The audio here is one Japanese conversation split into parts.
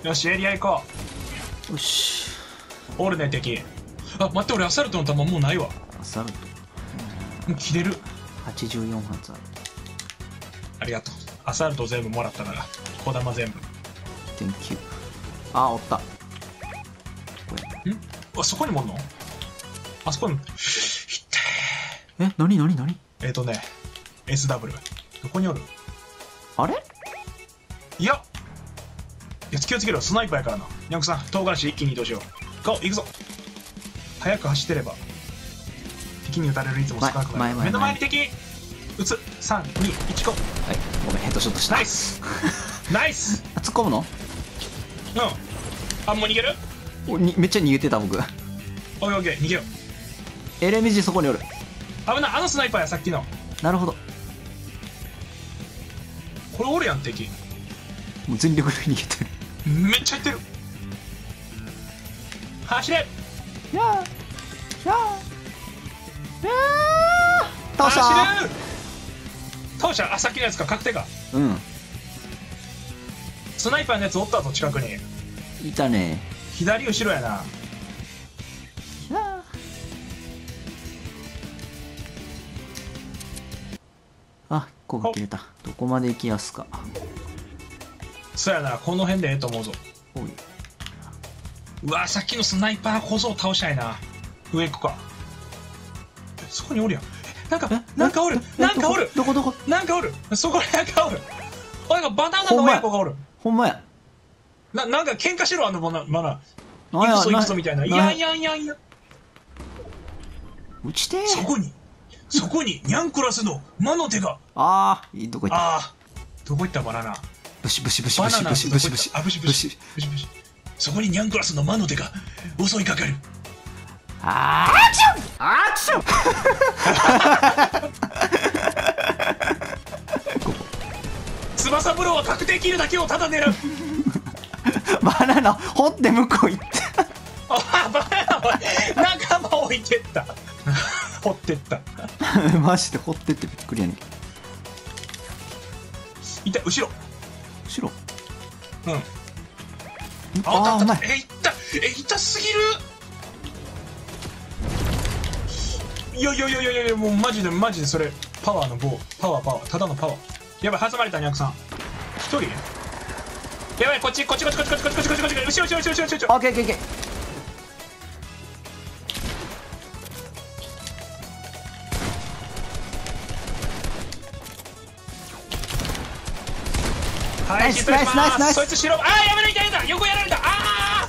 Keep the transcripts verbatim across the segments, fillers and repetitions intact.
よしエリア行こよし。 う。おるね敵。あ待って俺アサルトの弾もうないわ。 アサルトもう切れる。 はちじゅうよん発ある。 ありがとう。アサルト全部もらったから小玉全部。 Thank you。 あおった。 んあそこにもおんの。あそこにえなになになに。 えっ、ー、とね エスダブリュー どこにおる。 あれいやいや気をつけろスナイパーやからな。ニャンクさん唐辛子一気に移動しよう。ゴー行くぞ。早く走ってれば敵に撃たれる率も少なくなる。目の前に敵撃つ。さんにいちゴー。 はいごめんヘッドショットした。 ナイスナイス。 あ突っ込むの。 うんあもう逃げる。 おにめっちゃ逃げてた僕。 オッケーオッケー逃げよう。 エルエムジー そこにおる。 危ないあのスナイパーやさっきの。 なるほど。 これおるやん敵。 もう全力で逃げてる。 めっちゃいってる。走れ。 やーやーやー倒したー。 走る。倒した。あさっきのやつか確定か。 うんスナイパーのやつおったぞ近くに。 いたね。 左後ろやな。 やーあここが切れた。どこまで行きやすか。 そうやなこの辺でええと思うぞ。 おい。 うわさっきのスナイパー小僧倒したいな。上行くか。えそこにおるやん。なんかなんかおるなんかおるどこどこなんかおるそこになんかおる。おいバナナの親子がおる。 ほんまや。 ななんか喧嘩しろあのバナナ。 なんや行くぞ行くぞみたいな。いやいやいやいや。 撃ちてー。 そこにそこにニャンクラスの魔の手が。 あーいいとこ行った。 ああどこ行ったバナナ。 ブシブシブシバナナブシブシブシブシあブシブシブシブシ。そこにニャンクラスの魔の手が襲いかかる。 あーアクションアクション翼風呂は確定キルだけをただ狙う。 バナナ掘って向こう行って。 あバナナは仲間置いてった掘ってったマジで掘ってってびっくりやねんけど。 いた後ろ後ろうんああお前えいったえ痛すぎる。いやいやいやいやいやもうマジでマジでそれパワーの棒パワーパワーただのパワー。やばい挟まれたニャンクさん一人。やばいこっちこっちこっちこっちこっちこっちこっちこっちこっち後ろ後ろ後ろ後ろ後ろ。 オッケーオッケーオッケー。 はい、 ナイスナイスナイスナイス。 そいつ白。ああやめろいたいた横やられた。ああ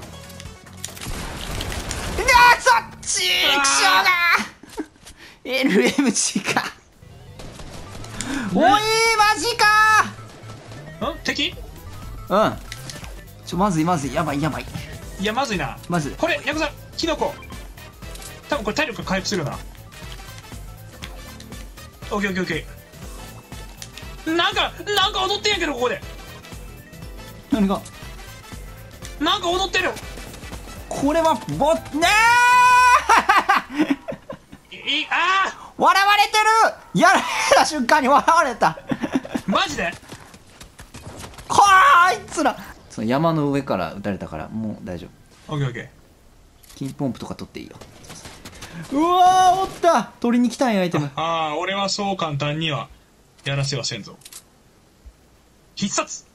いやーそっちーくしょうがー エルエムジー か。おいマジかん敵ー。うんちょまずいまずいやばいやばい。 いやまずいな。 まずいこれヤクさんキノコ多分これ体力回復するな。オッケーオッケーオッケー。なんかなんか踊ってんやけどここで何がなんか踊ってる。 これはボッねーいいあ笑われてる。やられた瞬間に笑われた。 ーマジでこーあいつらその山の上から撃たれたからもう大丈夫。 オッケーオッケー。 金ポンプとか取っていいよ。うわーおった取りに来たんやアイテム。 ああ俺はそう簡単にはやらせはせんぞ。必殺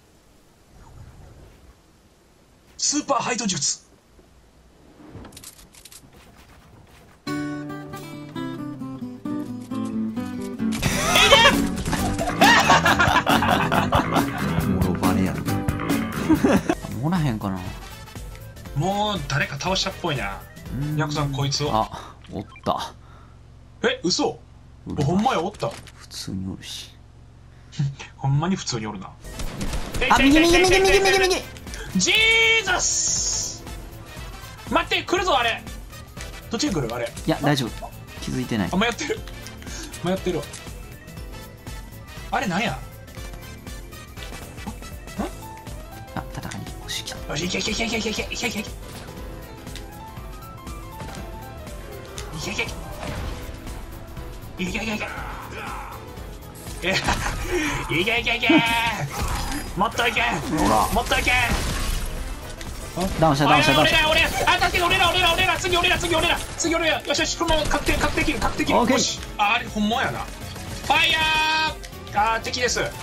スーパーハイド術。 もろバレやろ。もらへんかな。 もう誰か倒したっぽいな。ヤクさんこいつを。 あおった。 え嘘おほんまやおった。 普通におるし。 ほんまに普通におるな。 あ右右右右右右。 ジーザス待って来るぞあれ。どっちに来るあれ。 いや大丈夫気づいてない。 あ迷ってる迷ってるわ。あれなんや。 あ戦いに押し来た。 よしいけいけいけいけいけいけいけいけいけいけいけいけいけいけいけいけいけいけいけもっといけもっといけダウンしたダウンしたダウンした。 俺ら俺らあ助けて俺ら俺ら俺ら次俺ら次俺ら次俺らよしよしこのまま確定確定切る確定切る。 オッケー。 よしああれ本物やな。ファイヤーあー敵です。 はい、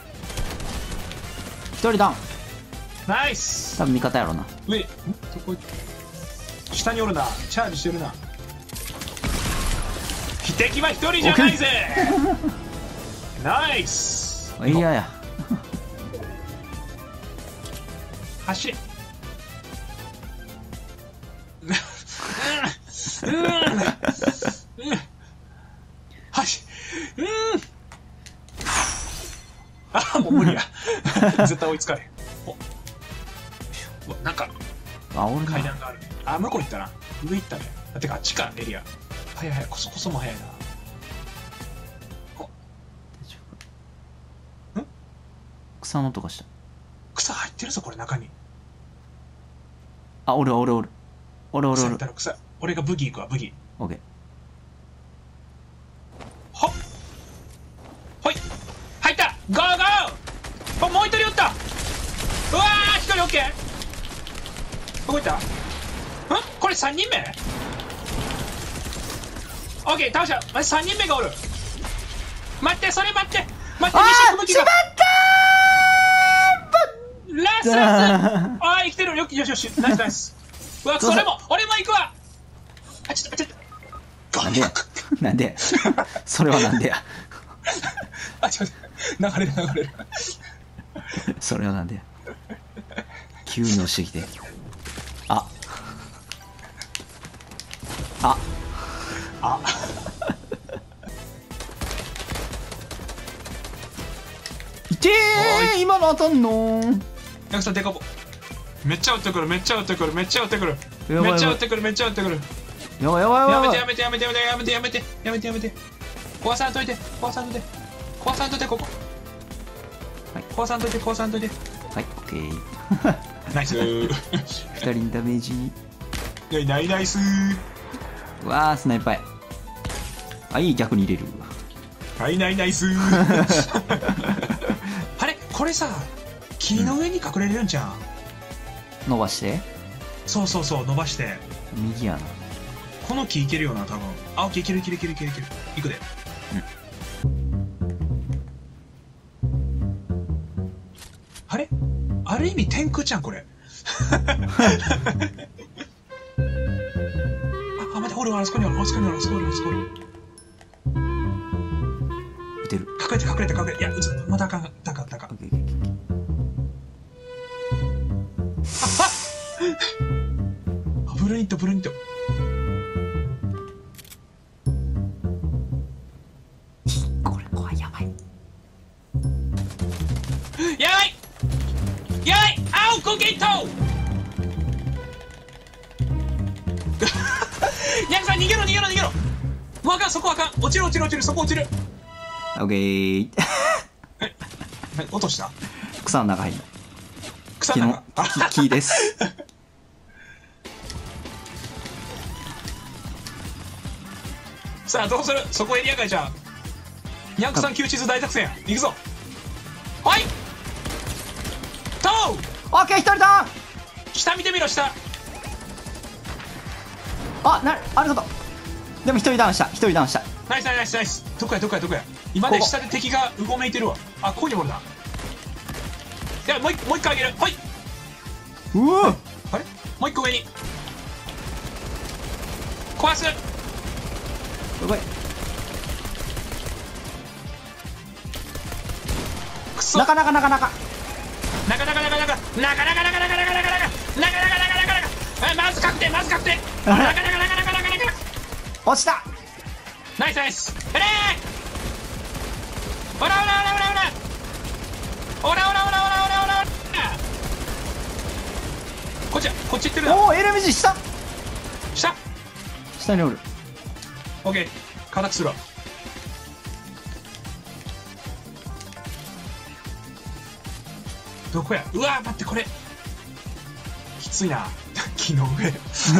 一人ダウン。 ナイス。 多分味方やろな。 上んどこ下におるな。チャージしてるな。敵は一人じゃないぜ。ナイス。 いやや走れ。うんうんうん走うんあもう無理や。絶対追いつかれ。おうわなんかあ、俺階段がある。あ向こう行ったな。上行ったね。あてかあっちかエリア。早い早いこそこそも早いな。 草の音がした。 草入ってるぞこれ中に。 あ、俺俺俺俺俺俺草入ったら草。俺がブギー行くわブギー。 オッケー。 はっほい入ったゴーゴー。あもう一人おった。うわー一人オッケー。どこ行ったんこれさんにんめオッケー倒した。まじさんにんめがおる。待ってそれ待って待って。 あ西吹雪がーしまったラスラスあー生きてるよよしよしナイスナイス。うわそれも俺も行くわ。あちょっとちょっとなんでやなんでやそれはなんでやあちょっと流れる流れるそれはなんでや急に押してきて。あああいてー今の当たんのヤクさんデカボめっちゃ撃ってくるめっちゃ撃ってくるめっちゃ撃ってくるやばいめっちゃ撃ってくるめっちゃ撃ってくる。 やばいやばいやばいやめてやめてやめてやめてやめてやめてやめてやめて壊さんといて壊さんといて壊さんといてここはい壊さんといて壊さんといてはいオッケーナイスーふたりにダメージ。 ナイナイスーわースナイパーや。あいい逆に入れる。 はいナイナイスーあれこれさ木の上に隠れれるんじゃん。 伸ばしてそうそうそう伸ばして右やな。 この木いけるよな多分。あオッケーいけるいけるいけるいけるいけるいくで。あれある意味天空ちゃんこれあ待っておるあそこにおるあそこにおるあそこにおるあそこにおる。 撃てる。 隠れて隠れて隠れていやうつまたあかんたかたかオッケーオッケーあブルニットブルニットこれ怖い。やばいやばいやばい青コゲットヤクさん逃げろ逃げろ逃げろ。もうあかんそこあかん落ちる落ちる落ちるそこ落ちる。 オッケーえ落とした草の中入る。 草の中あ木木ですさあどうするそこエリア外じゃん。ヤンクさん救地図大作戦や行くぞ。はいトオッケー一人だ。 ウ下見てみろ下。 あなありがとう。でも一人ダウンした一人ダウンした。 ナイスナイスナイスどこやどこやどこや。今ねここ下で敵がうごめいてるわ。あここにおるな。いやもう一もう一回あげるはいうわあれもう一個上に壊す。 やばい。 くそなかなかなかなかなかなかなかなかなかなかなかなかなかなかなかなかなかなかなかまず確定まず確定なかなかなかなかなかなか落ちた。 ナイスナイスえれーオラオラオラオラオラオラオラオラオラオラオラオラこっちやこっち行ってるな。 おお エルエムジー 下下下におる。 オッケー形するわ。どこやうわー待ってこれきついな木の上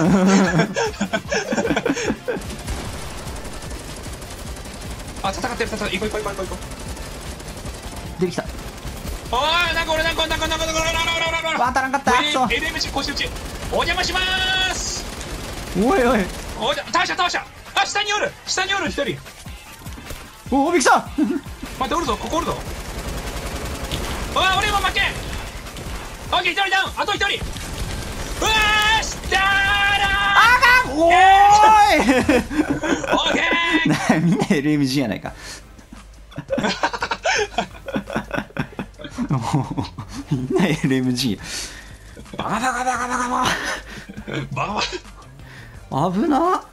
あ戦ってる戦ってる行こう行こう行こう行こう。 出てきた。 おいなんか俺なんかなんかなんかなんかなんかなんかなんかなんか当たらんかった。くそエルエムジー 腰打ちお邪魔しまーす。 おいおいおじゃ倒した倒した。あ、下におる下におる一人。 おおびっくりした。 待っておるぞ、ここおるぞ。うわ俺も負け。オッケー、一人ダウン、あと一人。うわーしたーらあかん。おーいーオッケーなみんな エルエムジー やないか。もうみんな エルエムジー。バカバカバカバカバカ。 バカバカ危な。